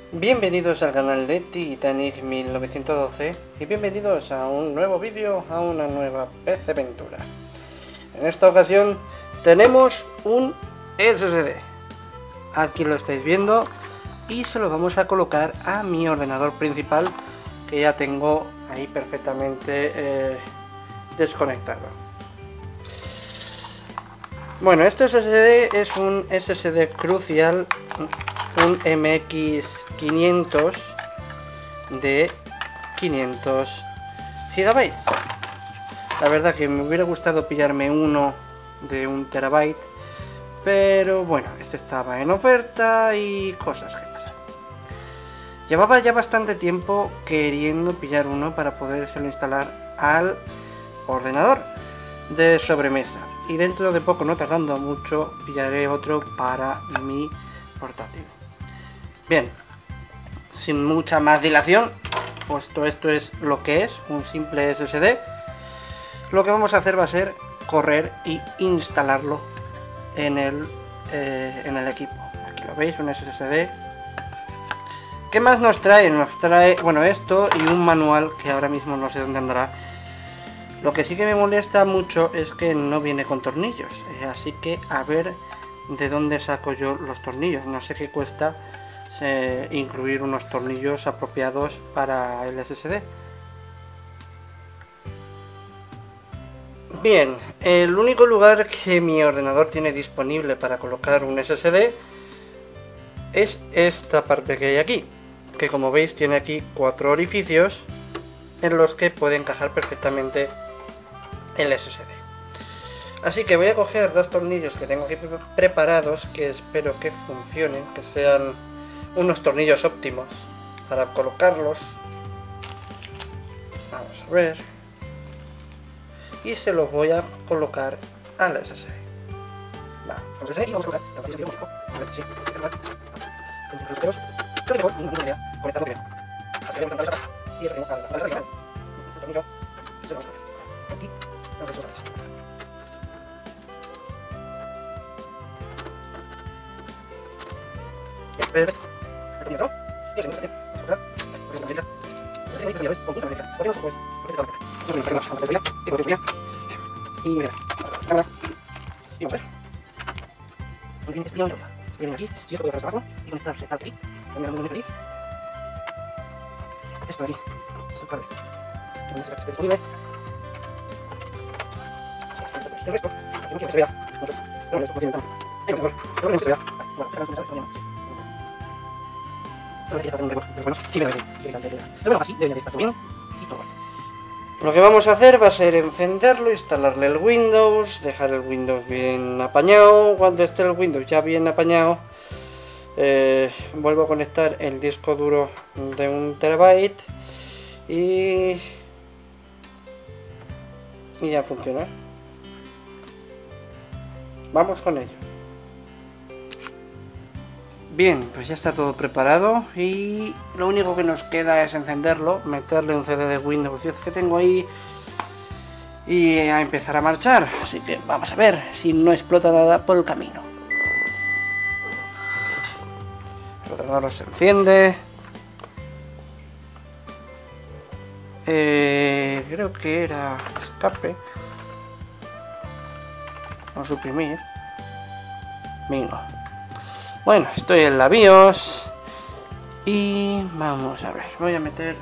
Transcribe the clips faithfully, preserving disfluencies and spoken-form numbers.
Bienvenidos al canal de Titanic mil novecientos doce y bienvenidos a un nuevo vídeo, a una nueva P C aventura. En esta ocasión tenemos un S S D. Aquí lo estáis viendo y se lo vamos a colocar a mi ordenador principal, que ya tengo ahí perfectamente eh, desconectado. Bueno, este S S D es un S S D Crucial, un M X quinientos de quinientos gigabytes. La verdad que me hubiera gustado pillarme uno de un terabyte, pero bueno, este estaba en oferta y cosas que pasan. Llevaba ya bastante tiempo queriendo pillar uno para podérselo instalar al ordenador de sobremesa, y dentro de poco, no tardando mucho, pillaré otro para mi portátil. Bien, sin mucha más dilación, puesto esto es lo que es, un simple S S D, lo que vamos a hacer va a ser correr y instalarlo en el, eh, en el equipo. Aquí lo veis, un S S D. ¿Qué más nos trae? Nos trae, bueno, esto y un manual que ahora mismo no sé dónde andará. Lo que sí que me molesta mucho es que no viene con tornillos, eh, así que a ver de dónde saco yo los tornillos. No sé qué cuesta eh, incluir unos tornillos apropiados para el S S D. Bien, el único lugar que mi ordenador tiene disponible para colocar un S S D es esta parte que hay aquí, que como veis tiene aquí cuatro orificios en los que puede encajar perfectamente el S S D. Así que voy a coger dos tornillos que tengo aquí preparados, que espero que funcionen, que sean unos tornillos óptimos para colocarlos. Vamos a ver. Y se los voy a colocar al S S D. Va, vamos a ver y vamos a colocar. Y retengo a la radical. Un tornillo. Se lo vamos a poner aquí. Vamos a colocar eso. Perfecto. El tornillo otro. Y el segundo también. Vamos a colocar. Por esta manera. Por esta manera. Con punta manera. Por eso pues. Por esta manera. Yo voy a cargar la batería. Y voy a batería. Y mira. Cámara. Y vamos a ver. Muy bien, esto ya va. Esto viene aquí. Si esto puede arrastrar abajo. Y conectarse tal aquí. También muy feliz. Esto de aquí. Super. Que no se esté disponible. El resto. No quiero que se vea. No, no, esto no tiene tanto. Ahí mejor. No quiero que se vea. Bueno, déjame comenzar. No solo quiero hacer un recuerdo. Pero bueno, sí me lo veo. Pero bueno, así debería de estar todo bien. Y todo bien. Lo que vamos a hacer va a ser encenderlo, instalarle el Windows, dejar el Windows bien apañado. Cuando esté el Windows ya bien apañado, eh, vuelvo a conectar el disco duro de un terabyte y, y ya funciona. Vamos con ello. Bien, pues ya está todo preparado y lo único que nos queda es encenderlo, meterle un C D de Windows diez que tengo ahí y a empezar a marchar. Así que vamos a ver si no explota nada por el camino. El ordenador se enciende. Eh, creo que era escape o suprimir. Vino. Bueno, estoy en la BIOS y vamos a ver, voy a meter.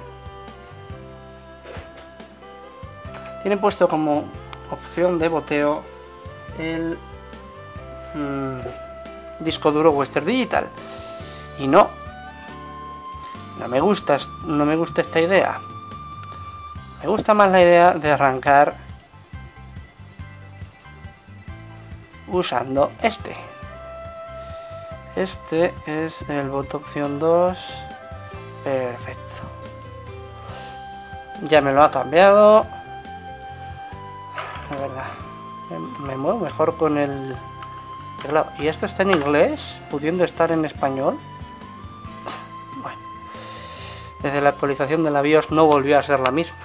Tiene puesto como opción de boteo el mmm, disco duro Western Digital y no, no me gusta, no me gusta esta idea. Me gusta más la idea de arrancar usando este. Este es el botón opción dos. Perfecto. Ya me lo ha cambiado. La verdad, me, me muevo mejor con el teclado. Y esto está en inglés, pudiendo estar en español. Bueno, desde la actualización de la BIOS no volvió a ser la misma.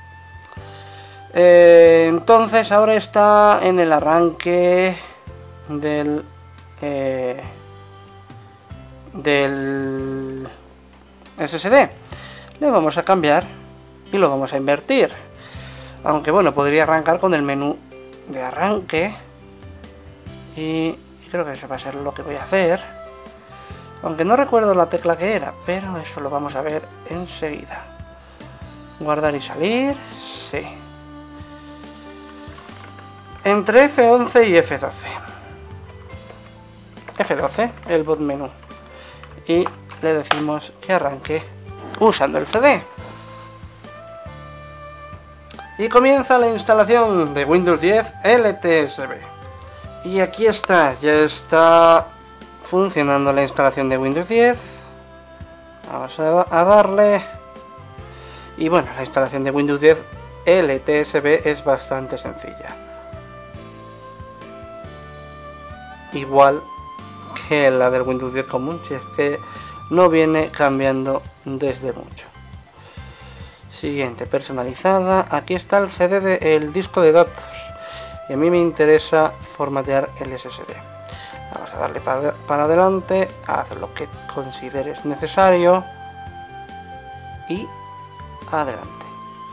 Eh, entonces ahora está en el arranque del... Eh, del S S D. Le vamos a cambiar y lo vamos a invertir. Aunque bueno, podría arrancar con el menú de arranque. Y creo que eso va a ser lo que voy a hacer. Aunque no recuerdo la tecla que era, pero eso lo vamos a ver enseguida. Guardar y salir. Sí. Entre F once y F doce. F doce, el boot menú. Y le decimos que arranque usando el C D. Y comienza la instalación de Windows diez L T S B. Y aquí está, ya está funcionando la instalación de Windows diez. Vamos a, a darle. Y bueno, la instalación de Windows diez L T S B es bastante sencilla. Igual que la del Windows diez común, si es que no viene cambiando desde mucho. Siguiente, personalizada. Aquí está el C D del disco de datos. Y a mí me interesa formatear el S S D. Vamos a darle para, para adelante, haz lo que consideres necesario y adelante.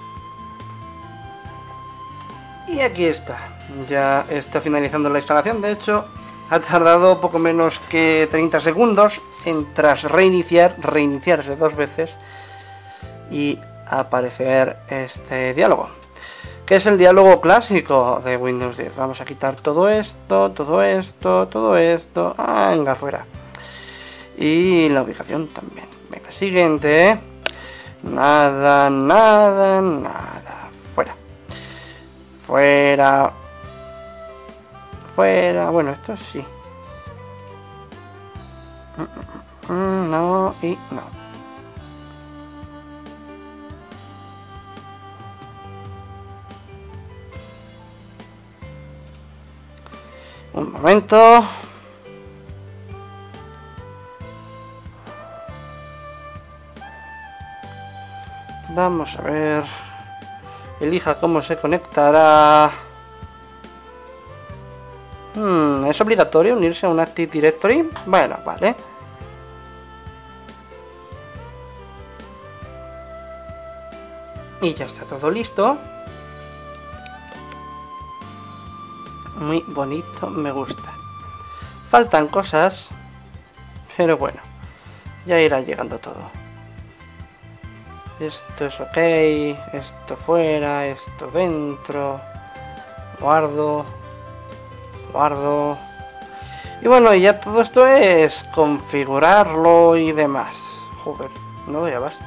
Y aquí está, ya está finalizando la instalación. De hecho, ha tardado poco menos que treinta segundos en tras reiniciar, reiniciarse dos veces y aparecer este diálogo, que es el diálogo clásico de Windows diez. Vamos a quitar todo esto, todo esto, todo esto. Ah, venga, fuera. Y la ubicación también. Venga, siguiente. Nada, nada, nada. Fuera. Fuera. Fuera. Bueno, esto sí. No y no. Un momento. Vamos a ver. Elija cómo se conectará. Hmm, ¿es obligatorio unirse a un Active Directory? Bueno, vale. Y ya está todo listo. Muy bonito, me gusta. Faltan cosas, pero bueno, ya irá llegando todo. Esto es ok, esto fuera, esto dentro. Guardo, guardo. Y bueno, y ya todo esto es configurarlo y demás. Joder, no doy abasto.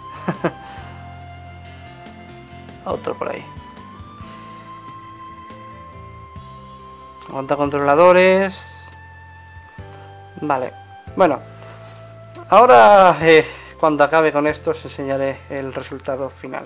Otro por ahí. Aguanta controladores. Vale. Bueno. Ahora, eh, cuando acabe con esto, os enseñaré el resultado final.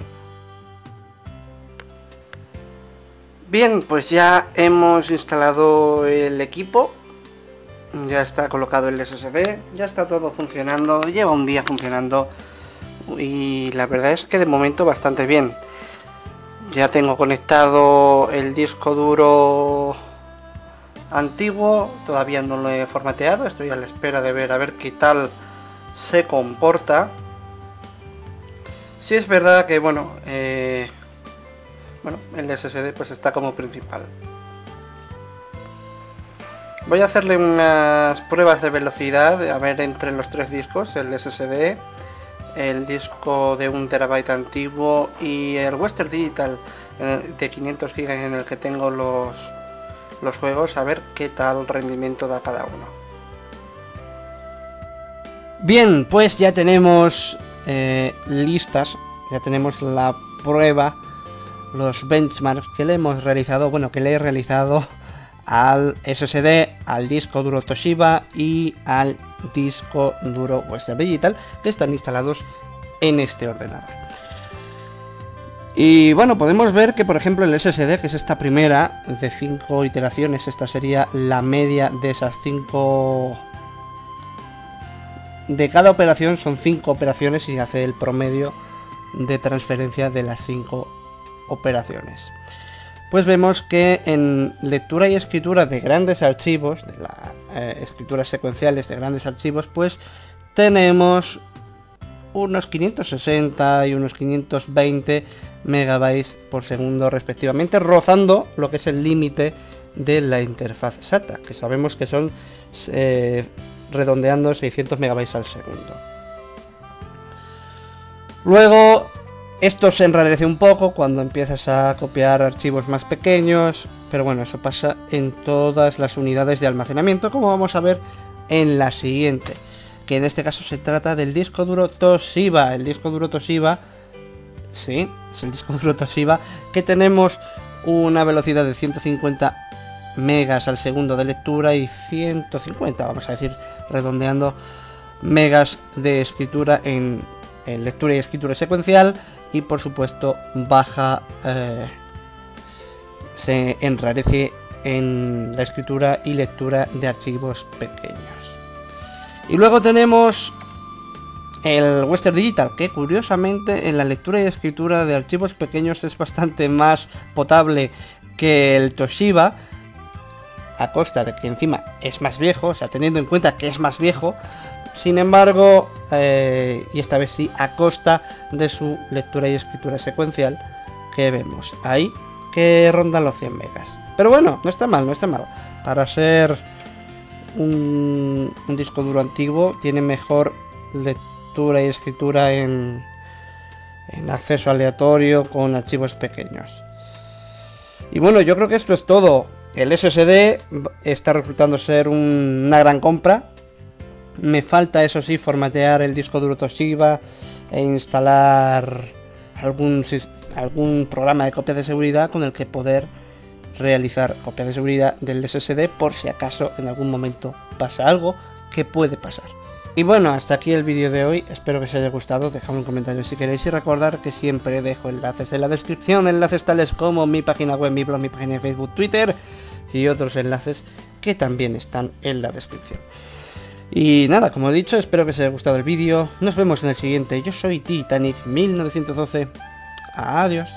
Bien, pues ya hemos instalado el equipo. Ya está colocado el S S D. Ya está todo funcionando. Lleva un día funcionando. Y la verdad es que de momento bastante bien. Ya tengo conectado el disco duro antiguo, todavía no lo he formateado, estoy a la espera de ver a ver qué tal se comporta. Si es verdad que bueno, eh, bueno, el S S D pues está como principal. Voy a hacerle unas pruebas de velocidad, a ver entre los tres discos, el S S D, el disco de un terabyte antiguo y el Western Digital de quinientos gigas en el que tengo los los juegos, a ver qué tal rendimiento da cada uno. Bien, pues ya tenemos eh, listas, ya tenemos la prueba, los benchmarks que le hemos realizado, bueno, que le he realizado al S S D, al disco duro Toshiba y al disco duro Western Digital, que están instalados en este ordenador. Y bueno, podemos ver que por ejemplo el S S D, que es esta primera de cinco iteraciones, esta sería la media de esas cinco. De cada operación son cinco operaciones y hace el promedio de transferencia de las cinco operaciones. Pues vemos que en lectura y escritura de grandes archivos, de las eh, escrituras secuenciales de grandes archivos, pues tenemos unos quinientos sesenta y unos quinientos veinte megabytes por segundo respectivamente, rozando lo que es el límite de la interfaz SATA, que sabemos que son eh, redondeando seiscientos megabytes al segundo. Luego esto se enrarece un poco cuando empiezas a copiar archivos más pequeños, pero bueno, eso pasa en todas las unidades de almacenamiento, como vamos a ver en la siguiente, que en este caso se trata del disco duro Toshiba. El disco duro Toshiba, sí, es el disco duro Toshiba, que tenemos una velocidad de ciento cincuenta megas al segundo de lectura y ciento cincuenta, vamos a decir, redondeando, megas de escritura en, en lectura y escritura secuencial, y por supuesto baja, eh, se enrarece en la escritura y lectura de archivos pequeños. Y luego tenemos el Western Digital, que curiosamente en la lectura y escritura de archivos pequeños es bastante más potable que el Toshiba, a costa de que encima es más viejo, o sea, teniendo en cuenta que es más viejo. Sin embargo, eh, y esta vez sí, a costa de su lectura y escritura secuencial, que vemos ahí, que rondan los cien megas. Pero bueno, no está mal, no está mal. Para ser un, un disco duro antiguo, tiene mejor lectura y escritura en, en acceso aleatorio con archivos pequeños. Y bueno, yo creo que esto es todo. El S S D está resultando ser un, una gran compra. Me falta, eso sí, formatear el disco duro Toshiba e instalar algún, algún programa de copia de seguridad con el que poder realizar copia de seguridad del S S D por si acaso en algún momento pasa algo, que puede pasar. Y bueno, hasta aquí el vídeo de hoy, espero que os haya gustado, dejadme un comentario si queréis y recordar que siempre dejo enlaces en la descripción, enlaces tales como mi página web, mi blog, mi página de Facebook, Twitter y otros enlaces que también están en la descripción. Y nada, como he dicho, espero que os haya gustado el vídeo. Nos vemos en el siguiente. Yo soy Titanic mil novecientos doce. Adiós.